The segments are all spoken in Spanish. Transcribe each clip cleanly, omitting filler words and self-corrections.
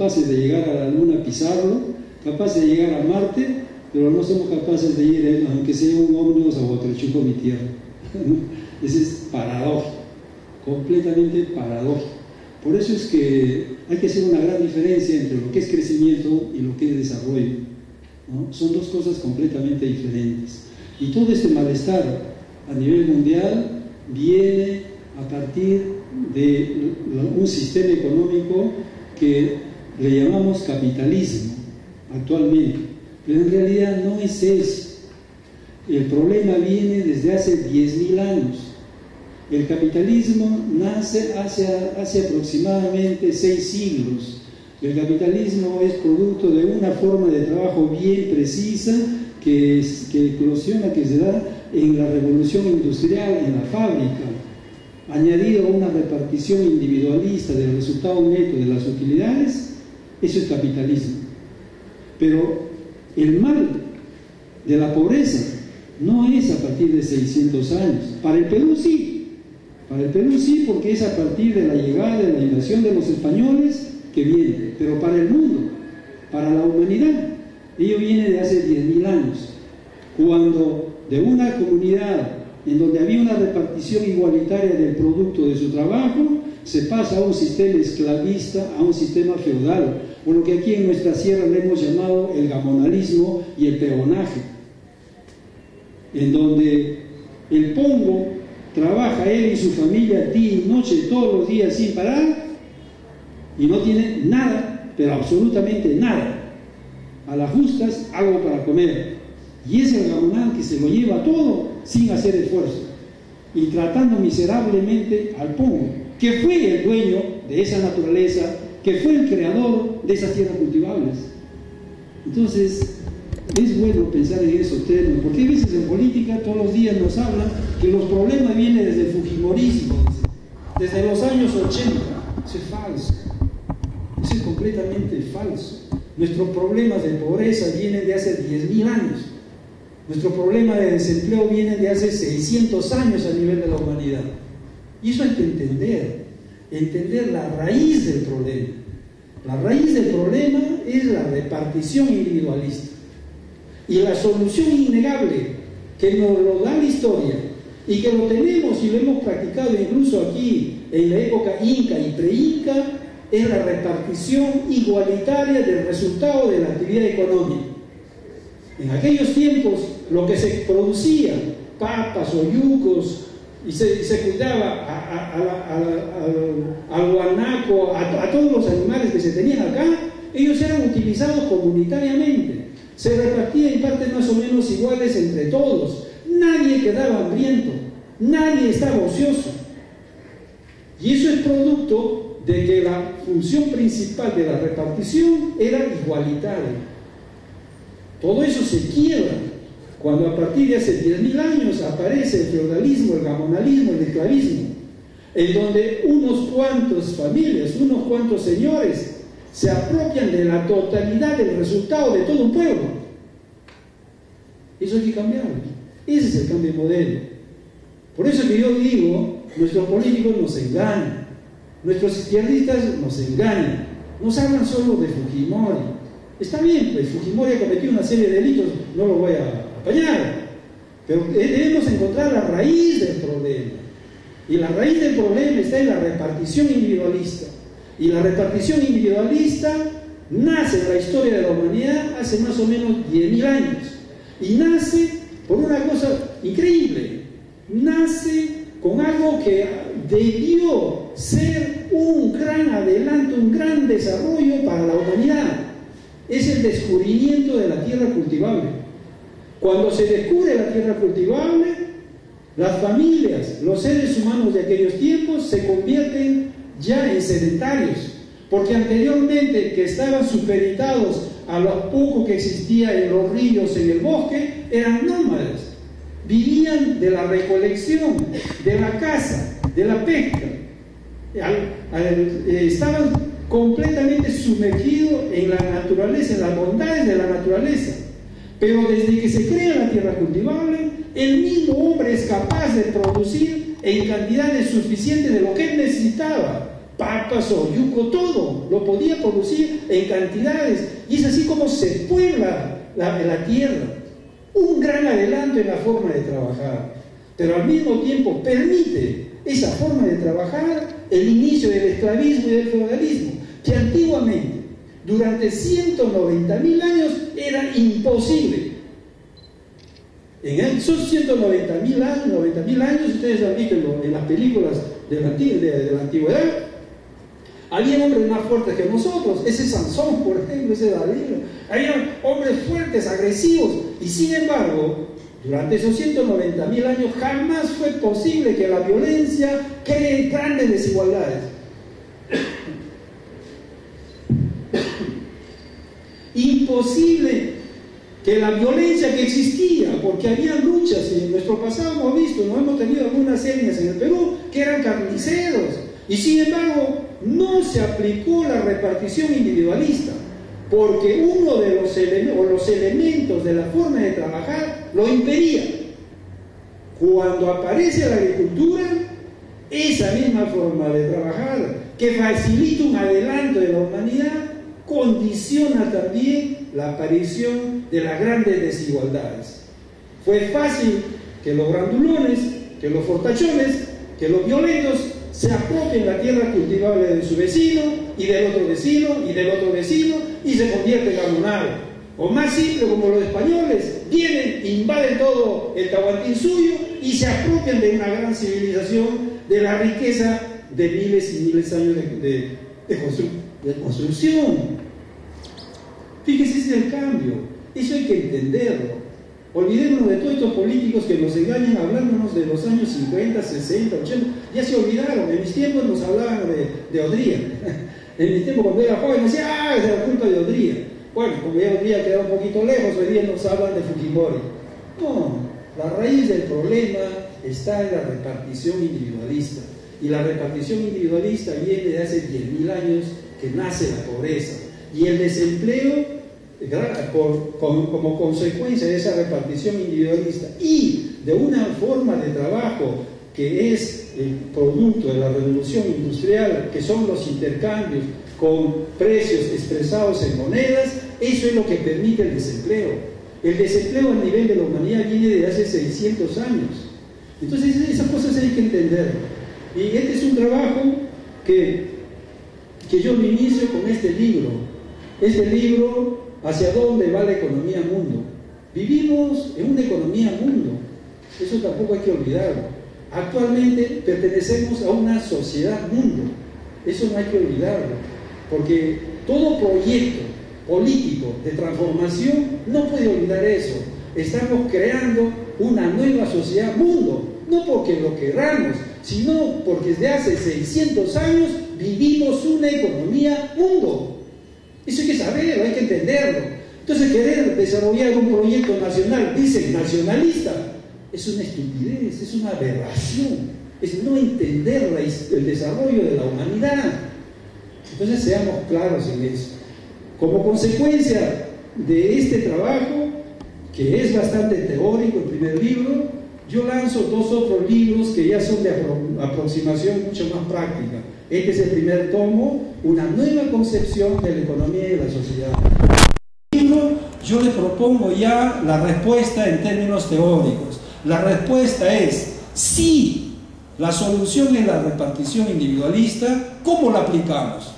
capaces de llegar a la Luna, pisarlo, capaces de llegar a Marte, pero no somos capaces de ir, aunque sea un ómnibus, a Huatrachuco, mi tierra. Ese es paradójico, completamente paradójico. Por eso es que hay que hacer una gran diferencia entre lo que es crecimiento y lo que es desarrollo, ¿no? Son dos cosas completamente diferentes. Y todo este malestar a nivel mundial viene a partir de un sistema económico que le llamamos capitalismo actualmente, pero en realidad no es eso. El problema viene desde hace 10.000 años. El capitalismo nace hace aproximadamente 6 siglos. El capitalismo es producto de una forma de trabajo bien precisa que eclosiona, que se da en la revolución industrial, en la fábrica, añadido a una repartición individualista del resultado neto de las utilidades. Eso es capitalismo. Pero el mal de la pobreza no es a partir de 600 años. Para el Perú sí, porque es a partir de la llegada, de la invasión de los españoles que viene, pero para el mundo, para la humanidad, ello viene de hace 10.000 años, cuando de una comunidad en donde había una repartición igualitaria del producto de su trabajo, se pasa a un sistema esclavista, a un sistema feudal, o lo que aquí en nuestra sierra le hemos llamado el gamonalismo y el peonaje, en donde el pongo trabaja él y su familia día y noche, todos los días sin parar, y no tiene nada, pero absolutamente nada. A las justas, algo para comer. Y es el gamonal que se lo lleva todo sin hacer esfuerzo, y tratando miserablemente al pongo, que fue el dueño de esa naturaleza, que fue el creador de esas tierras cultivables. Entonces, es bueno pensar en esos términos, porque a veces en política todos los días nos hablan que los problemas vienen desde el fujimorismo, desde los años 80. Eso es falso, eso es completamente falso. Nuestros problemas de pobreza vienen de hace 10.000 años. Nuestro problema de desempleo viene de hace 600 años a nivel de la humanidad. Y eso hay que entender la raíz del problema. La raíz del problema es la repartición individualista. Y la solución innegable que nos lo da la historia, y que lo tenemos y lo hemos practicado incluso aquí en la época inca y pre-inca, es la repartición igualitaria del resultado de la actividad económica. En aquellos tiempos, lo que se producía, papas o yucos, y se cuidaba al guanaco, a todos los animales que se tenían acá, ellos eran utilizados comunitariamente. Se repartía en partes más o menos iguales entre todos. Nadie quedaba hambriento, nadie estaba ocioso. Y eso es producto de que la función principal de la repartición era igualitaria. Todo eso se quiebra cuando a partir de hace 10.000 años aparece el feudalismo, el gamonalismo, el esclavismo, en donde unos cuantos familias, unos cuantos señores se apropian de la totalidad del resultado de todo un pueblo. Eso hay que cambiarlo. Ese es el cambio de modelo. Por eso que yo digo, nuestros políticos nos engañan, nuestros izquierdistas nos engañan, nos hablan solo de Fujimori. Está bien, pues Fujimori ha cometido una serie de delitos, no lo voy a apañar, pero debemos encontrar la raíz del problema. Y la raíz del problema está en la repartición individualista. Y la repartición individualista nace en la historia de la humanidad hace más o menos 10.000 años. Y nace por una cosa increíble. Nace con algo que debió ser un gran adelanto, un gran desarrollo para la humanidad. Es el descubrimiento de la tierra cultivable. Cuando se descubre la tierra cultivable, las familias, los seres humanos de aquellos tiempos se convierten ya en sedentarios, porque anteriormente, que estaban supeditados a lo poco que existía en los ríos, en el bosque, eran nómadas, vivían de la recolección, de la caza, de la pesca, estaban completamente sumergidos en la naturaleza, en las bondades de la naturaleza. Pero desde que se crea la tierra cultivable, el mismo hombre es capaz de producir en cantidades suficientes de lo que él necesitaba papas o yuco, todo, lo podía producir en cantidades, y es así como se puebla la tierra. Un gran adelanto en la forma de trabajar, pero al mismo tiempo permite esa forma de trabajar el inicio del esclavismo y del feudalismo, que antiguamente, durante 190.000 años, era imposible. En esos 190.000 años, ustedes han visto en las películas de la antigüedad, había hombres más fuertes que nosotros. Ese Sansón, por ejemplo, ese David. Había hombres fuertes, agresivos, y sin embargo, durante esos 190.000 años jamás fue posible que la violencia cree grandes desigualdades. Imposible que la violencia que existía, porque había luchas, y en nuestro pasado hemos visto, no hemos tenido algunas etnias en el Perú que eran carniceros, y sin embargo no se aplicó la repartición individualista, porque uno de los elementos de la forma de trabajar lo impedía. Cuando aparece la agricultura, esa misma forma de trabajar, que facilita un adelanto de la humanidad, condiciona también la aparición de las grandes desigualdades. Fue fácil que los grandulones, que los fortachones, que los violentos se apropien la tierra cultivable de su vecino y del otro vecino y del otro vecino y se convierte en gamonado. O más simple, como los españoles, vienen, invaden todo el Tahuantín suyo y se apropian de una gran civilización, de la riqueza de miles y miles de años de construcción. Fíjese, ese es el cambio. Eso hay que entenderlo. Olvidémonos de todos estos políticos que nos engañan hablándonos de los años 50, 60, 80. Ya se olvidaron. En mis tiempos nos hablaban de Odría. En mi tiempo, cuando era joven, decía, es la culpa de Odría. Bueno, como ya Odría queda un poquito lejos, hoy día nos hablan de Fujimori. No, la raíz del problema está en la repartición individualista. Y la repartición individualista viene de hace 10.000 años que nace la pobreza. Y el desempleo, como consecuencia de esa repartición individualista y de una forma de trabajo que es el producto de la revolución industrial, que son los intercambios con precios expresados en monedas, eso es lo que permite el desempleo. El desempleo a nivel de la humanidad viene de hace 600 años. Entonces esas cosas hay que entender. Y este es un trabajo que yo lo inicio con este libro. Este libro, ¿hacia dónde va la economía mundo? Vivimos en una economía mundo. Eso tampoco hay que olvidarlo. Actualmente pertenecemos a una sociedad mundo. Eso no hay que olvidarlo. Porque todo proyecto político de transformación no puede olvidar eso. Estamos creando una nueva sociedad mundo. No porque lo queramos, sino porque desde hace 600 años vivimos una economía mundo. Eso hay que saberlo, hay que entenderlo. Entonces, querer desarrollar un proyecto nacional, dicen nacionalista, es una estupidez, es una aberración, es no entender el desarrollo de la humanidad. Entonces, seamos claros en eso. Como consecuencia de este trabajo, que es bastante teórico, el primer libro, yo lanzo 2 otros libros que ya son de aproximación mucho más práctica. Este es el primer tomo, una nueva concepción de la economía y de la sociedad. En el libro yo le propongo ya la respuesta en términos teóricos. La respuesta es sí, la solución es la repartición individualista. ¿Cómo la aplicamos?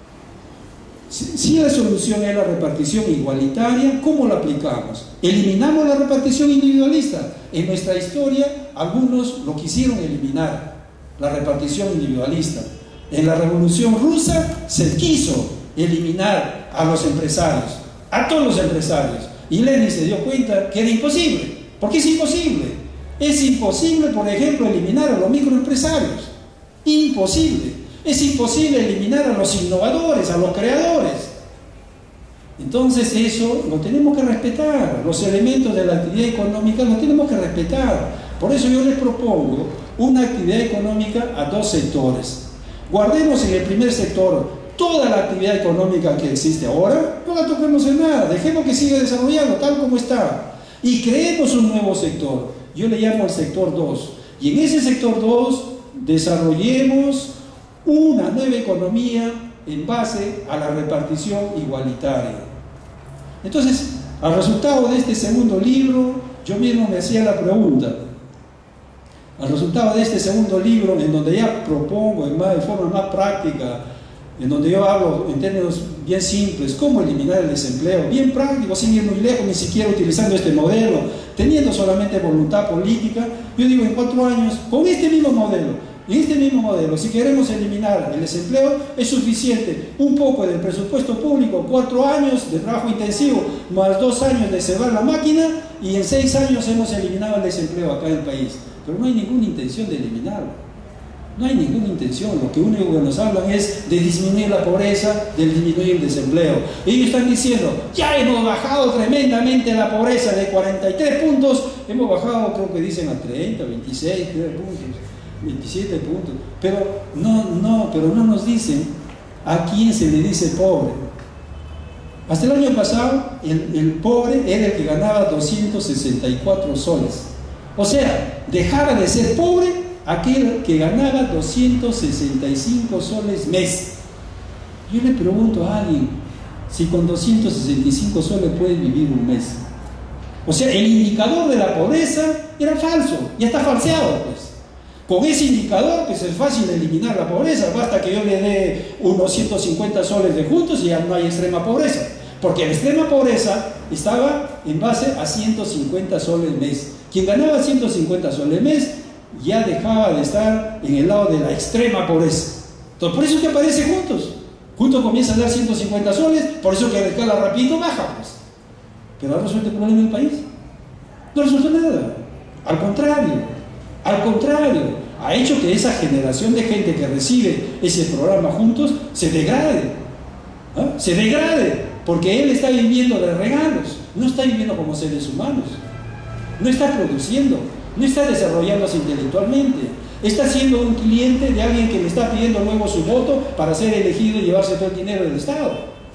Si la solución es la repartición igualitaria, ¿cómo la aplicamos? ¿Eliminamos la repartición individualista? En nuestra historia, algunos lo quisieron eliminar, la repartición individualista. En la Revolución Rusa se quiso eliminar a los empresarios, a todos los empresarios. Y Lenin se dio cuenta que era imposible. ¿Por qué es imposible? Es imposible, por ejemplo, eliminar a los microempresarios. Imposible. Es imposible eliminar a los innovadores, a los creadores. Entonces eso lo tenemos que respetar. Los elementos de la actividad económica los tenemos que respetar. Por eso yo les propongo una actividad económica a 2 sectores. Guardemos en el primer sector toda la actividad económica que existe ahora, no la toquemos en nada, dejemos que siga desarrollando tal como está y creemos un nuevo sector. Yo le llamo el sector 2. Y en ese sector 2 desarrollemos una nueva economía en base a la repartición igualitaria. Entonces, al resultado de este segundo libro, yo mismo me hacía la pregunta, al resultado de este segundo libro, en donde ya propongo de forma más práctica, en donde yo hablo en términos bien simples, cómo eliminar el desempleo, bien práctico, sin ir muy lejos, ni siquiera utilizando este modelo, teniendo solamente voluntad política, yo digo, en 4 años, con este mismo modelo, si queremos eliminar el desempleo, es suficiente un poco del presupuesto público, 4 años de trabajo intensivo, más 2 años de cebar la máquina, y en 6 años hemos eliminado el desempleo acá en el país. Pero no hay ninguna intención de eliminarlo. No hay ninguna intención, lo que único que nos hablan es de disminuir la pobreza, de disminuir el desempleo. Ellos están diciendo, ya hemos bajado tremendamente la pobreza de 43 puntos, hemos bajado, creo que dicen, a 30, 26 puntos, 27 puntos. Pero no nos dicen a quién se le dice pobre. Hasta el año pasado, el pobre era el que ganaba 264 soles. O sea, dejaba de ser pobre aquel que ganaba 265 soles mes. Yo le pregunto a alguien si con 265 soles puedes vivir un mes. O sea, el indicador de la pobreza era falso, ya está falseado, pues. Con ese indicador, pues es fácil eliminar la pobreza, basta que yo le dé unos 150 soles de juntos y ya no hay extrema pobreza. Porque la extrema pobreza estaba en base a 150 soles mes. Quien ganaba 150 soles mes ya dejaba de estar en el lado de la extrema pobreza. Entonces, por eso es que aparece Juntos. Juntos comienza a dar 150 soles, por eso que la escala rapidito baja, pues. Pero ¿ha resuelto el problema del país? No resuelto nada. Al contrario, ha hecho que esa generación de gente que recibe ese programa Juntos se degrade. ¿Ah? Se degrade, porque él está viviendo de regalos, no está viviendo como seres humanos, no está produciendo, no está desarrollándose intelectualmente, está siendo un cliente de alguien que le está pidiendo luego su voto para ser elegido y llevarse todo el dinero del Estado.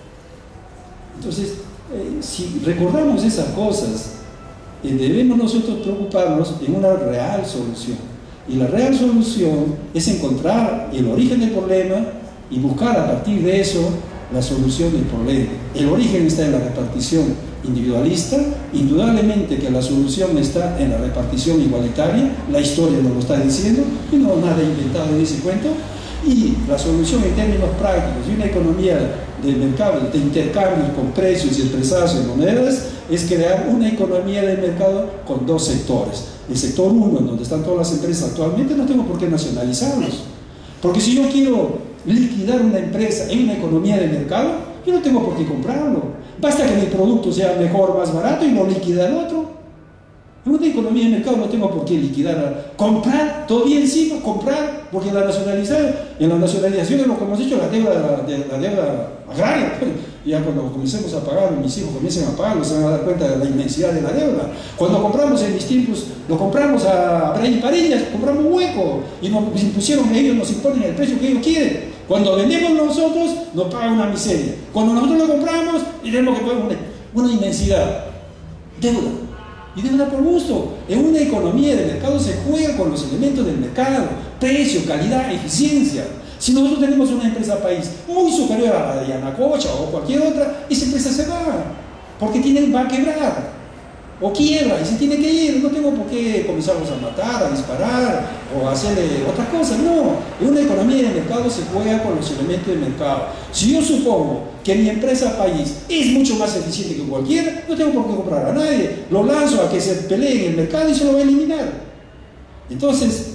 Entonces, si recordamos esas cosas, debemos nosotros preocuparnos en una real solución. Y la real solución es encontrar el origen del problema y buscar a partir de eso la solución del problema. El origen está en la repartición individualista, indudablemente que la solución está en la repartición igualitaria, la historia nos lo está diciendo, y no nada inventado en ese cuento, y la solución en términos prácticos de una economía de mercado, de intercambios con precios expresados en monedas, es crear una economía de mercado con 2 sectores. El sector 1, en donde están todas las empresas actualmente, no tengo por qué nacionalizarlos, porque si yo quiero liquidar una empresa en una economía de mercado, yo no tengo por qué comprarlo. Basta que mi producto sea mejor, más barato y lo liquida el otro. En una economía de mercado no tengo por qué liquidar, comprar, todavía encima, comprar, porque en la nacionalización es lo que hemos dicho, la deuda agraria. Ya cuando comencemos a pagar, mis hijos comiencen a pagarlo, se van a dar cuenta de la inmensidad de la deuda. Cuando compramos en mis tiempos, lo compramos a Bray y Parillas, compramos hueco, y nos impusieron, ellos nos imponen el precio que ellos quieren. Cuando vendemos nosotros, nos pagan una miseria. Cuando nosotros lo compramos, tenemos que pagar una inmensidad. Deuda. Y deuda por gusto. En una economía de mercado se juega con los elementos del mercado: precio, calidad, eficiencia. Si nosotros tenemos una empresa país muy superior a la de Yanacocha o cualquier otra, esa empresa se va, porque va a quebrar, o quiebra, y se tiene que ir. No tengo por qué comenzarlos a matar, a disparar, o a hacerle otras cosas. No, en una economía de mercado se juega con los elementos del mercado. Si yo supongo que mi empresa país es mucho más eficiente que cualquiera, no tengo por qué comprar a nadie, lo lanzo a que se pelee en el mercado y se lo voy a eliminar. Entonces,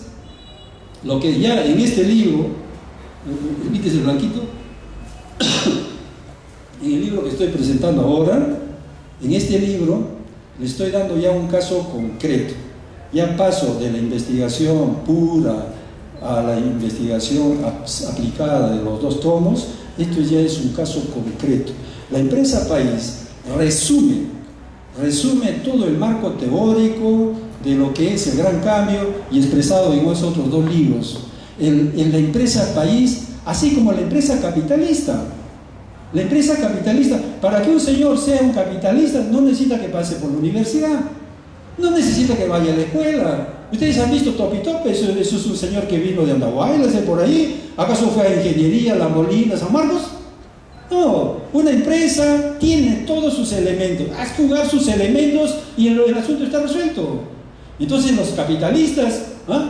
lo que ya en este libro, ¿viste el blanquito? En el libro que estoy presentando ahora, en este libro, le estoy dando ya un caso concreto. Ya paso de la investigación pura a la investigación aplicada de los 2 tomos. Esto ya es un caso concreto. La empresa país resume todo el marco teórico de lo que es el gran cambio y expresado en esos otros 2 libros. En la empresa país, así como la empresa capitalista. La empresa capitalista, para que un señor sea un capitalista, no necesita que pase por la universidad. No necesita que vaya a la escuela. Ustedes han visto Topi Tope, eso es un señor que vino de Andahuaylas, de por ahí. ¿Acaso fue a Ingeniería, La Molina, San Marcos? No, una empresa tiene todos sus elementos, haz jugar sus elementos y el asunto está resuelto. Entonces los capitalistas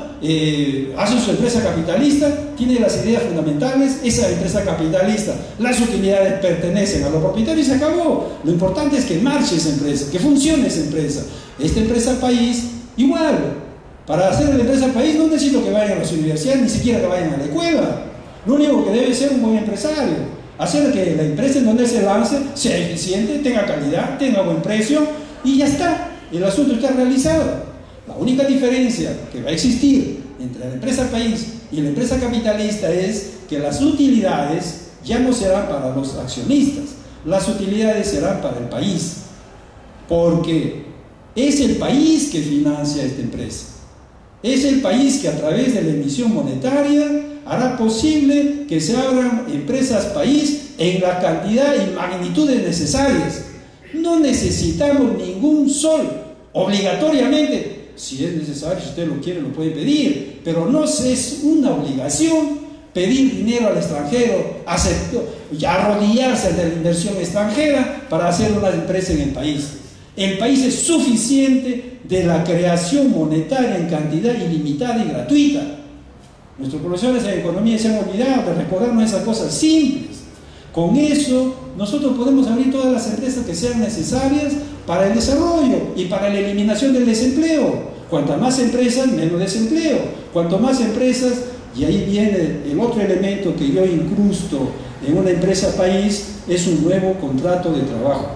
hacen su empresa capitalista, tiene las ideas fundamentales, esa empresa capitalista, las utilidades pertenecen a los propietarios y se acabó. Lo importante es que marche esa empresa, que funcione esa empresa. Esta empresa país, igual, para hacer la empresa país no necesito que vayan a las universidades, ni siquiera que vayan a la escuela. Lo único que debe ser un buen empresario, hacer que la empresa en donde se lance sea eficiente, tenga calidad, tenga buen precio y ya está, el asunto está realizado. La única diferencia que va a existir entre la empresa país y la empresa capitalista es que las utilidades ya no serán para los accionistas, las utilidades serán para el país, porque es el país que financia esta empresa, es el país que a través de la emisión monetaria hará posible que se abran empresas país en la cantidad y magnitudes necesarias. No necesitamos ningún sol, obligatoriamente. Si es necesario, si usted lo quiere, lo puede pedir, pero no es una obligación pedir dinero al extranjero, arrodillarse ante la inversión extranjera para hacer una empresa en el país. El país es suficiente de la creación monetaria en cantidad ilimitada y gratuita. Nuestros profesores de economía se han olvidado de recordarnos esas cosas simples. Con eso, nosotros podemos abrir todas las empresas que sean necesarias para el desarrollo y para la eliminación del desempleo. Cuanto más empresas, menos desempleo. Cuanto más empresas, y ahí viene el otro elemento que yo incrusto en una empresa país, es un nuevo contrato de trabajo.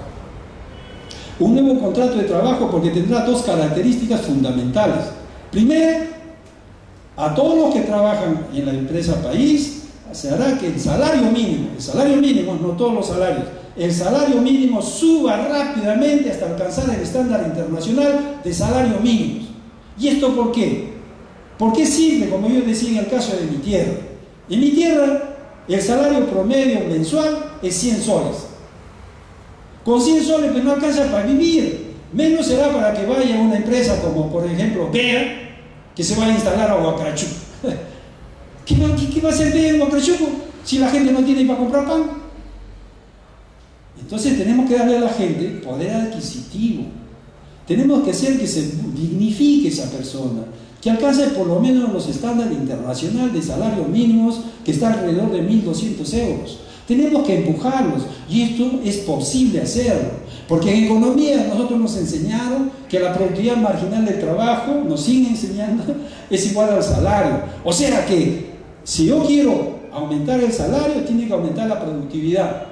Un nuevo contrato de trabajo porque tendrá dos características fundamentales. Primero, a todos los que trabajan en la empresa país, se hará que el salario mínimo, no todos los salarios, el salario mínimo suba rápidamente hasta alcanzar el estándar internacional de salario mínimos. ¿Y esto por qué? Porque es simple, como yo decía en el caso de mi tierra. En mi tierra, el salario promedio mensual es 100 soles. Con 100 soles pues no alcanza para vivir. Menos será para que vaya una empresa como, por ejemplo, BEA, que se va a instalar a Huacrachuco. ¿Qué va a hacer BEA en Huacrachuco si la gente no tiene para comprar pan? Entonces tenemos que darle a la gente poder adquisitivo. Tenemos que hacer que se dignifique esa persona, que alcance por lo menos los estándares internacionales de salarios mínimos, que está alrededor de 1.200 euros. Tenemos que empujarlos, y esto es posible hacerlo, porque en economía nosotros nos enseñaron que la productividad marginal del trabajo, nos siguen enseñando, es igual al salario. O sea que si yo quiero aumentar el salario, tiene que aumentar la productividad.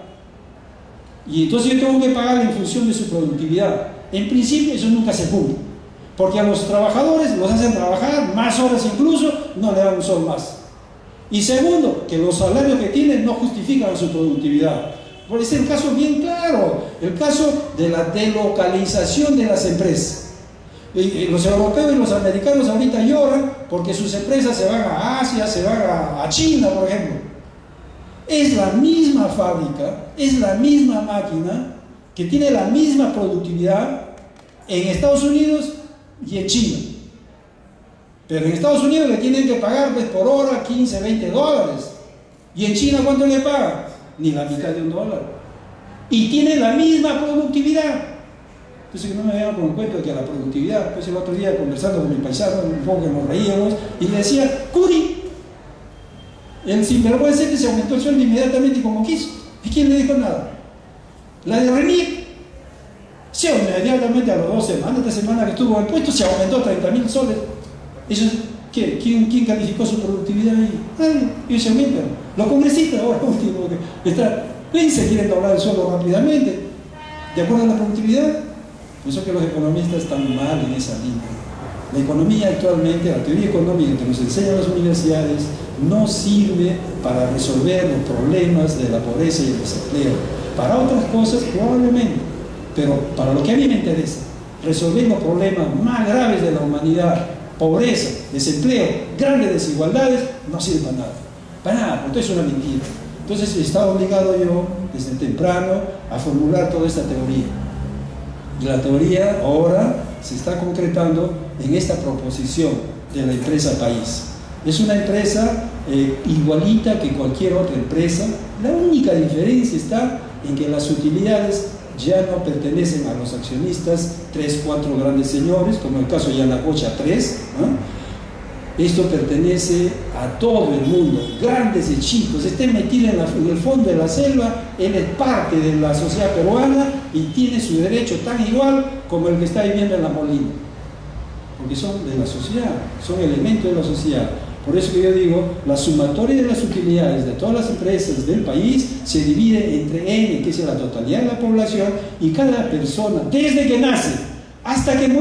Y entonces yo tengo que pagar en función de su productividad. En principio eso nunca se cumple, porque a los trabajadores los hacen trabajar más horas incluso, no le dan un sol más. Y segundo, que los salarios que tienen no justifican su productividad. Por ese es el caso bien claro, el caso de la delocalización de las empresas. Los europeos y los americanos ahorita lloran porque sus empresas se van a Asia, se van a China, por ejemplo. Es la misma fábrica, es la misma máquina que tiene la misma productividad en Estados Unidos y en China. Pero en Estados Unidos le tienen que pagar pues, por hora 15, 20 dólares. ¿Y en China cuánto le pagan? Ni la mitad de $1. Y tiene la misma productividad. Entonces que no me vengan con el cuento de que la productividad, pues el otro día conversando con mi paisano, un poco que nos reíamos, y le decía, Curi, el sinvergüenza que se aumentó el sueldo inmediatamente como quiso. ¿Y quién le dijo nada? La de RENIEC. Se inmediatamente a las 2 semanas, 3 semanas que estuvo en el puesto, se aumentó 30.000 soles. Eso, ¿quién calificó su productividad ahí? Nadie. Ellos se aumentan. Los congresistas ahora último que se quieren doblar el sueldo rápidamente. ¿De acuerdo a la productividad? Por eso que los economistas están mal en esa línea. La economía actualmente, la teoría económica que nos enseñan las universidades, no sirve para resolver los problemas de la pobreza y el desempleo. Para otras cosas probablemente, pero para lo que a mí me interesa, resolver los problemas más graves de la humanidad, pobreza, desempleo, grandes desigualdades, no sirve para nada. Para nada, porque es una mentira. Entonces he estado obligado yo, desde temprano, a formular toda esta teoría. Y la teoría ahora se está concretando en esta proposición de la empresa país. Es una empresa igualita que cualquier otra empresa. La única diferencia está en que las utilidades ya no pertenecen a los accionistas 3, 4 grandes señores, como el caso de Yanacocha 3, ¿no? Esto pertenece a todo el mundo, grandes y chicos. Esté metido en el fondo de la selva, él es parte de la sociedad peruana y tiene su derecho tan igual como el que está viviendo en La Molina, porque son de la sociedad, son elementos de la sociedad. Por eso que yo digo, la sumatoria de las utilidades de todas las empresas del país se divide entre N, que es la totalidad de la población, y cada persona, desde que nace hasta que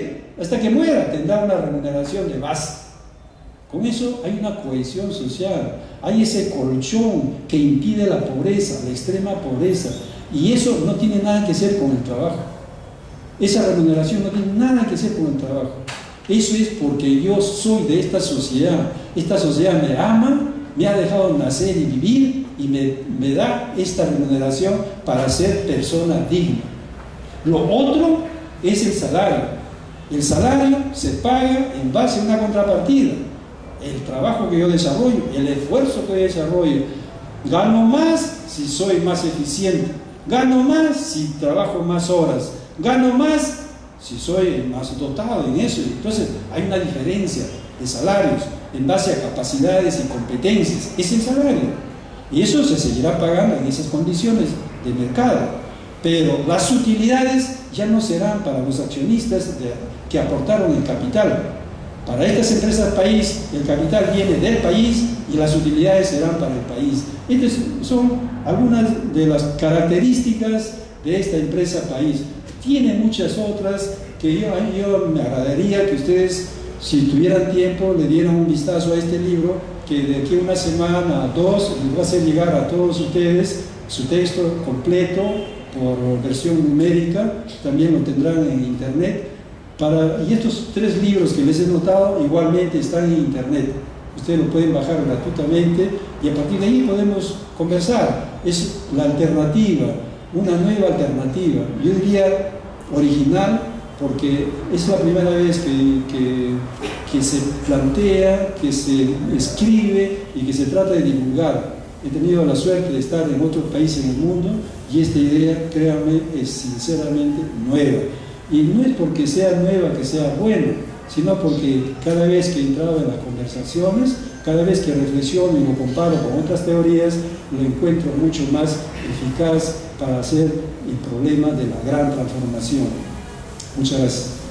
muera, tendrá una remuneración de base. Con eso hay una cohesión social, hay ese colchón que impide la pobreza, la extrema pobreza, y eso no tiene nada que ver con el trabajo. Esa remuneración no tiene nada que ver con el trabajo. Eso es porque yo soy de esta sociedad me ama, me ha dejado nacer y vivir y me da esta remuneración para ser persona digna. Lo otro es el salario. El salario se paga en base a una contrapartida. El trabajo que yo desarrollo, el esfuerzo que yo desarrollo. Gano más si soy más eficiente, gano más si trabajo más horas, gano más si soy más dotado en eso. Entonces hay una diferencia de salarios en base a capacidades y competencias. Es el salario, y eso se seguirá pagando en esas condiciones de mercado. Pero las utilidades ya no serán para los accionistas que aportaron el capital. Para estas empresas país, el capital viene del país y las utilidades serán para el país. Estas son algunas de las características de esta empresa país. Tiene muchas otras que yo me agradaría que ustedes, si tuvieran tiempo, le dieran un vistazo a este libro, que de aquí a una semana, a 2, les va a hacer llegar a todos ustedes su texto completo por versión numérica. También lo tendrán en internet. Y estos 3 libros que les he notado igualmente están en internet. Ustedes lo pueden bajar gratuitamente y a partir de ahí podemos conversar. Es la alternativa, una nueva alternativa. Yo diría original, porque es la primera vez que se plantea, que se escribe y que se trata de divulgar. He tenido la suerte de estar en otros países en el mundo y esta idea, créanme, es sinceramente nueva. Y no es porque sea nueva que sea buena, sino porque cada vez que he entrado en las conversaciones, cada vez que reflexiono y lo comparo con otras teorías, lo encuentro mucho más eficaz para hacer el problema de la gran transformación. Muchas gracias.